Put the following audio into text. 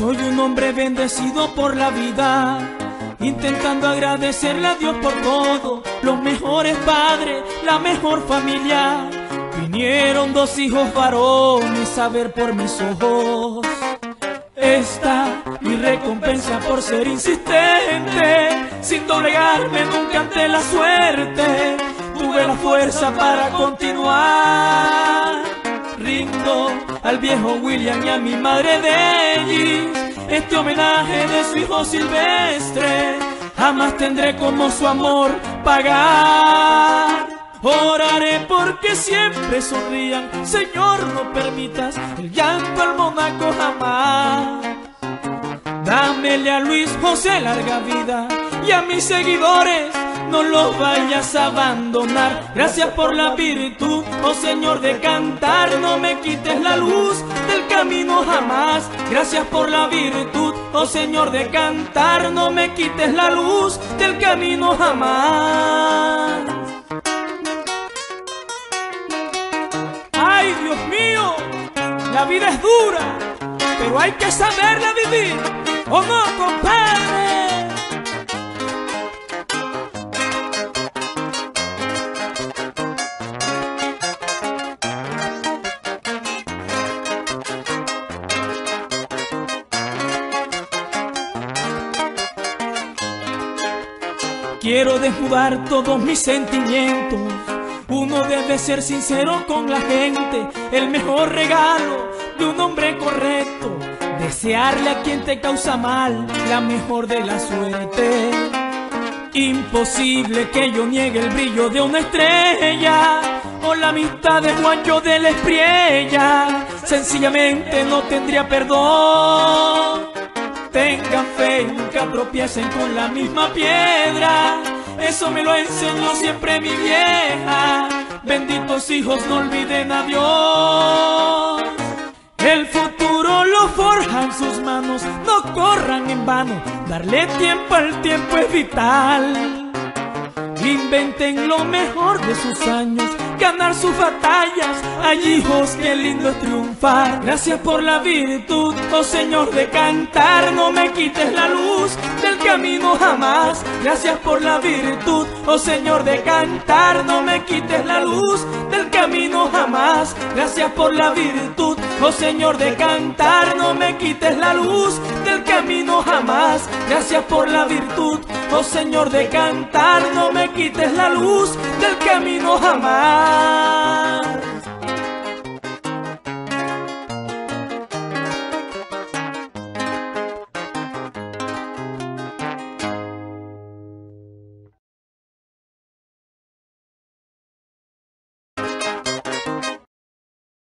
Soy un hombre bendecido por la vida, intentando agradecerle a Dios por todo. Los mejores padres, la mejor familia. Vinieron 2 hijos varones a ver por mis ojos. Esta mi recompensa por ser insistente, sin doblegarme nunca ante la suerte. Tuve la fuerza para continuar. Rindo al viejo William y a mi madre Delis este homenaje de su hijo Silvestre. Jamás tendré como su amor pagar. Oraré porque siempre sonrían. Señor, no permitas el llanto al Mónaco jamás. Dámele a Luis José larga vida y a mis seguidores no los vayas a abandonar. Gracias por la virtud, oh Señor, de cantar. No me quites la luz del camino jamás. Gracias por la virtud, oh Señor, de cantar. No me quites la luz del camino jamás. ¡Ay, Dios mío! La vida es dura, pero hay que saberla vivir. ¿O no, compadre? Quiero desnudar todos mis sentimientos. Uno debe ser sincero con la gente. El mejor regalo de un hombre correcto, desearle a quien te causa mal la mejor de la suerte. Imposible que yo niegue el brillo de una estrella o la amistad de Juancho de la Espriella. Sencillamente no tendría perdón. Tengan fe y nunca tropiecen con la misma piedra. Eso me lo enseñó siempre mi vieja. Benditos hijos, no olviden a Dios. El futuro lo forjan sus manos. No corran en vano, darle tiempo al tiempo es vital. Inventen lo mejor de sus años, ganar sus batallas. Ay, hijos, qué lindo es triunfar. Gracias por la virtud, oh Señor, de cantar. No me quites la luz del camino jamás. Gracias por la virtud, oh Señor, de cantar. No me quites la luz del camino jamás. Gracias por la virtud, oh Señor, de cantar. No me quites la luz del camino jamás. Gracias por la virtud, oh Señor, de cantar. No me quites la luz del camino jamás.